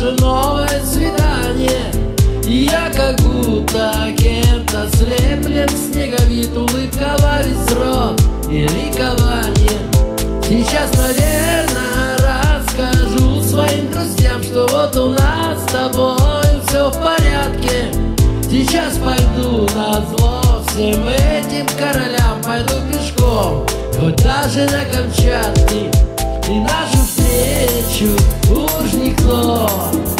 наше новое свидание. И я как будто кем-то слеплен, снеговит улыбка во весь рот и ликование. Сейчас, наверное, расскажу своим друзьям, что вот у нас с тобой все в порядке. Сейчас пойду назло всем этим королям, пойду пешком, хоть даже на Камчатке, и нашу встречу уж никто